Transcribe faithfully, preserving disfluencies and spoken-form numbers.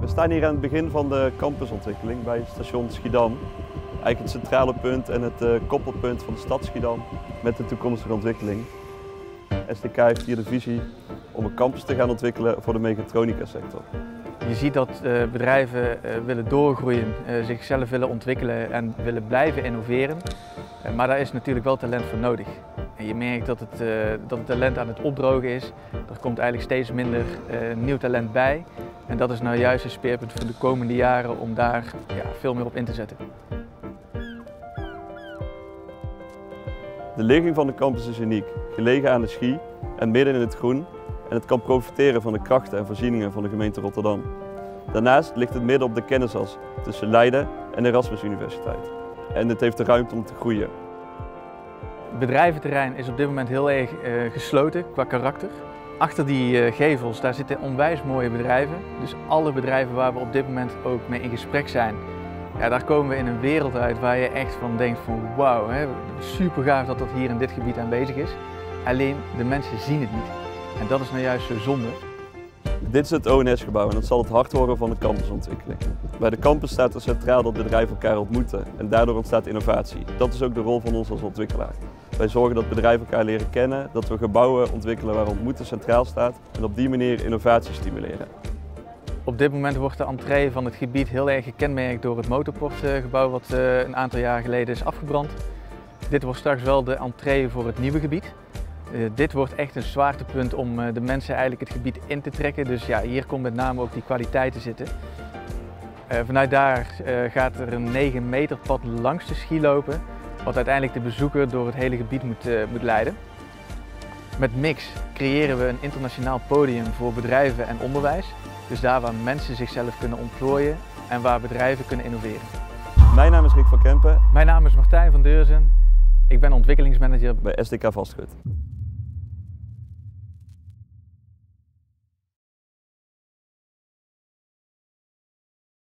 We staan hier aan het begin van de campusontwikkeling bij station Schiedam. Eigenlijk het centrale punt en het uh, koppelpunt van de stad Schiedam met de toekomstige ontwikkeling. S T K heeft hier de visie om een campus te gaan ontwikkelen voor de mechatronica sector. Je ziet dat uh, bedrijven uh, willen doorgroeien, uh, zichzelf willen ontwikkelen en willen blijven innoveren. Uh, maar daar is natuurlijk wel talent voor nodig. En je merkt dat het, uh, dat het talent aan het opdrogen is. Er komt eigenlijk steeds minder uh, nieuw talent bij. En dat is nou juist een speerpunt voor de komende jaren om daar ja, veel meer op in te zetten. De ligging van de campus is uniek, gelegen aan de Schie en midden in het groen. En het kan profiteren van de krachten en voorzieningen van de gemeente Rotterdam. Daarnaast ligt het midden op de kennisas tussen Leiden en de Erasmus Universiteit. En het heeft de ruimte om te groeien. Het bedrijventerrein is op dit moment heel erg uh, gesloten qua karakter. Achter die uh, gevels daar zitten onwijs mooie bedrijven. Dus alle bedrijven waar we op dit moment ook mee in gesprek zijn, ja, daar komen we in een wereld uit waar je echt van denkt van wauw, super gaaf dat dat hier in dit gebied aanwezig is. Alleen de mensen zien het niet. En dat is nou juist zo zonde. Dit is het O N S-gebouw en dat zal het hart worden van de campusontwikkeling. Bij de campus staat er centraal dat bedrijven elkaar ontmoeten en daardoor ontstaat innovatie. Dat is ook de rol van ons als ontwikkelaar. Wij zorgen dat bedrijven elkaar leren kennen, dat we gebouwen ontwikkelen waar ontmoeten centraal staat en op die manier innovatie stimuleren. Op dit moment wordt de entree van het gebied heel erg gekenmerkt door het motorportgebouw wat een aantal jaar geleden is afgebrand. Dit wordt straks wel de entree voor het nieuwe gebied. Uh, dit wordt echt een zwaartepunt om uh, de mensen eigenlijk het gebied in te trekken. Dus ja, hier komt met name ook die kwaliteit te zitten. Uh, vanuit daar uh, gaat er een negen meter pad langs de Schie lopen, wat uiteindelijk de bezoeker door het hele gebied moet, uh, moet leiden. Met Mix creëren we een internationaal podium voor bedrijven en onderwijs. Dus daar waar mensen zichzelf kunnen ontplooien en waar bedrijven kunnen innoveren. Mijn naam is Rick van Kempen. Mijn naam is Martijn van Deurzen. Ik ben ontwikkelingsmanager bij S T K Vastgoed.